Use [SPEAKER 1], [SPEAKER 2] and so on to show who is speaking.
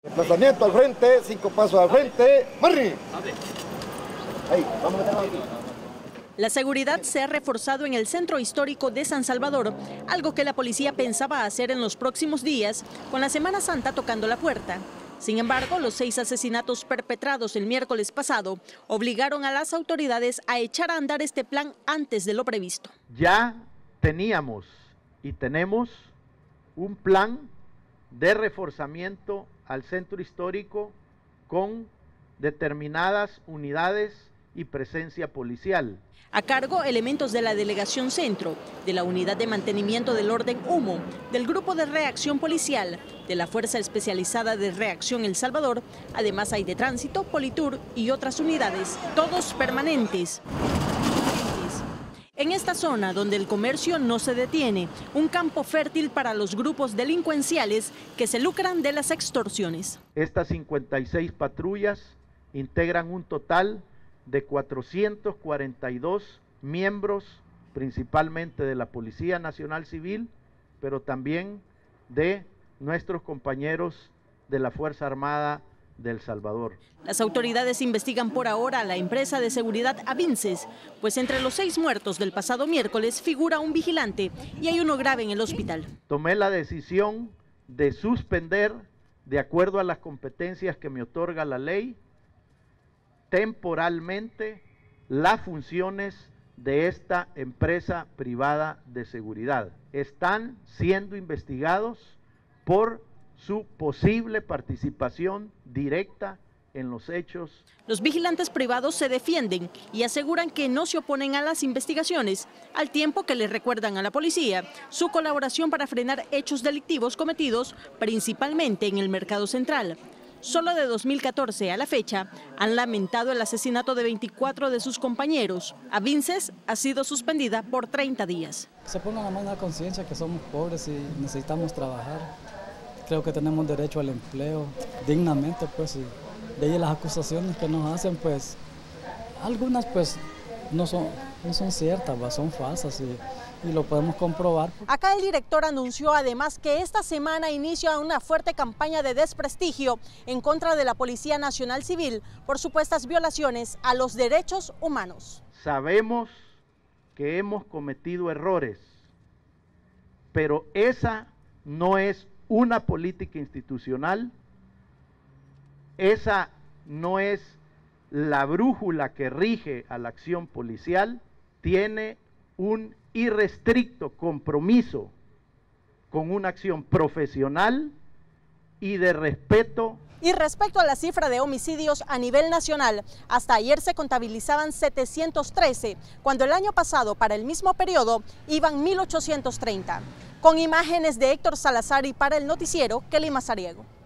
[SPEAKER 1] Desplazamiento al frente, 5 pasos al frente, ¡marri! Ahí, vamos a meternos aquí.
[SPEAKER 2] La seguridad se ha reforzado en el centro histórico de San Salvador, algo que la policía pensaba hacer en los próximos días, con la Semana Santa tocando la puerta. Sin embargo, los 6 asesinatos perpetrados el miércoles pasado obligaron a las autoridades a echar a andar este plan antes de lo previsto.
[SPEAKER 3] Ya teníamos y tenemos un plan de reforzamiento al centro histórico con determinadas unidades y presencia policial.
[SPEAKER 2] A cargo, elementos de la Delegación Centro, de la Unidad de Mantenimiento del Orden Humo, del Grupo de Reacción Policial, de la Fuerza Especializada de Reacción El Salvador, además hay de Tránsito, Politur y otras unidades, todos permanentes. En esta zona, donde el comercio no se detiene, un campo fértil para los grupos delincuenciales que se lucran de las extorsiones.
[SPEAKER 3] Estas 56 patrullas integran un total de 442 miembros, principalmente de la Policía Nacional Civil, pero también de nuestros compañeros de la Fuerza Armada de El Salvador.
[SPEAKER 2] Las autoridades investigan por ahora a la empresa de seguridad Avinces, pues entre los 6 muertos del pasado miércoles figura un vigilante y hay uno grave en el hospital.
[SPEAKER 3] Tomé la decisión de suspender, de acuerdo a las competencias que me otorga la ley, temporalmente las funciones de esta empresa privada de seguridad. Están siendo investigados por su posible participación directa en los hechos.
[SPEAKER 2] Los vigilantes privados se defienden y aseguran que no se oponen a las investigaciones, al tiempo que les recuerdan a la policía su colaboración para frenar hechos delictivos cometidos principalmente en el Mercado Central. Solo de 2014 a la fecha han lamentado el asesinato de 24 de sus compañeros. Avinces ha sido suspendida por 30 días.
[SPEAKER 4] Se pongan la mano a la conciencia que somos pobres y necesitamos trabajar. Creo que tenemos derecho al empleo dignamente, pues, y de ahí las acusaciones que nos hacen, pues, algunas pues no son ciertas, son falsas y lo podemos comprobar.
[SPEAKER 2] Acá el director anunció además que esta semana inicia una fuerte campaña de desprestigio en contra de la Policía Nacional Civil por supuestas violaciones a los derechos humanos.
[SPEAKER 3] Sabemos que hemos cometido errores, pero esa no es una política institucional, esa no es la brújula que rige a la acción policial. Tiene un irrestricto compromiso con una acción profesional y de respeto.
[SPEAKER 2] Y respecto a la cifra de homicidios a nivel nacional, hasta ayer se contabilizaban 713, cuando el año pasado para el mismo periodo iban 1830. Con imágenes de Héctor Salazar y para el noticiero, Kelly Mazariego.